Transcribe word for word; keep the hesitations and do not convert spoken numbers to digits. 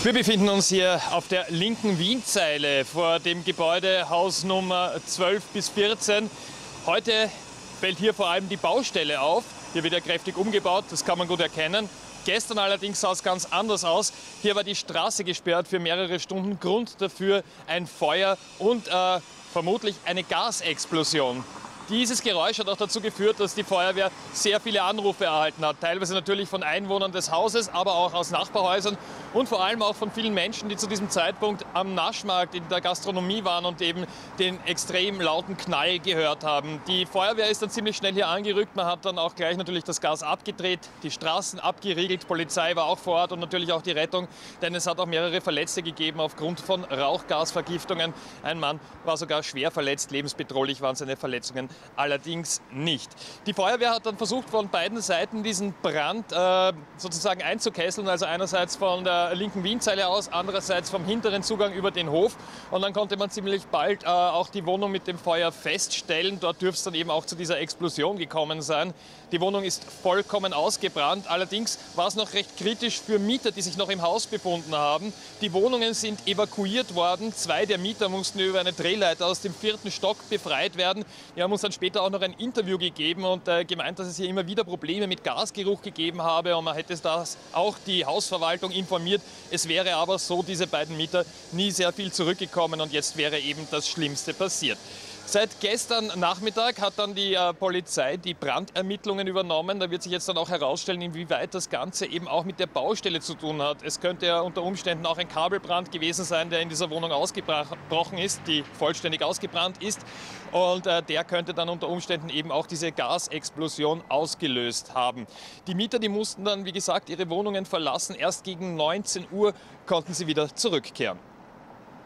Wir befinden uns hier auf der linken Wienzeile vor dem Gebäude Haus Nummer zwölf bis vierzehn. Heute fällt hier vor allem die Baustelle auf. Hier wird ja kräftig umgebaut, das kann man gut erkennen. Gestern allerdings sah es ganz anders aus. Hier war die Straße gesperrt für mehrere Stunden. Grund dafür ein Feuer und äh, vermutlich eine Gasexplosion. Dieses Geräusch hat auch dazu geführt, dass die Feuerwehr sehr viele Anrufe erhalten hat. Teilweise natürlich von Einwohnern des Hauses, aber auch aus Nachbarhäusern und vor allem auch von vielen Menschen, die zu diesem Zeitpunkt am Naschmarkt in der Gastronomie waren und eben den extrem lauten Knall gehört haben. Die Feuerwehr ist dann ziemlich schnell hier angerückt. Man hat dann auch gleich natürlich das Gas abgedreht, die Straßen abgeriegelt. Polizei war auch vor Ort und natürlich auch die Rettung, denn es hat auch mehrere Verletzte gegeben aufgrund von Rauchgasvergiftungen. Ein Mann war sogar schwer verletzt, lebensbedrohlich waren seine Verletzungen allerdings nicht. Die Feuerwehr hat dann versucht, von beiden Seiten diesen Brand äh, sozusagen einzukesseln, also einerseits von der linken Wienzeile aus, andererseits vom hinteren Zugang über den Hof. Und dann konnte man ziemlich bald äh, auch die Wohnung mit dem Feuer feststellen. Dort dürfte es dann eben auch zu dieser Explosion gekommen sein. Die Wohnung ist vollkommen ausgebrannt. Allerdings war es noch recht kritisch für Mieter, die sich noch im Haus befunden haben. Die Wohnungen sind evakuiert worden. Zwei der Mieter mussten über eine Drehleiter aus dem vierten Stock befreit werden. Die haben uns dann später auch noch ein Interview gegeben und äh, gemeint, dass es hier immer wieder Probleme mit Gasgeruch gegeben habe und man hätte das auch die Hausverwaltung informiert. Es wäre aber so, diese beiden Mieter nie sehr viel zurückgekommen und jetzt wäre eben das Schlimmste passiert. Seit gestern Nachmittag hat dann die äh, Polizei die Brandermittlungen übernommen. Da wird sich jetzt dann auch herausstellen, inwieweit das Ganze eben auch mit der Baustelle zu tun hat. Es könnte ja unter Umständen auch ein Kabelbrand gewesen sein, der in dieser Wohnung ausgebrochen ist, die vollständig ausgebrannt ist. Und äh, der könnte dann unter Umständen eben auch diese Gasexplosion ausgelöst haben. Die Mieter, die mussten dann, wie gesagt, ihre Wohnungen verlassen. Erst gegen neunzehn Uhr konnten sie wieder zurückkehren.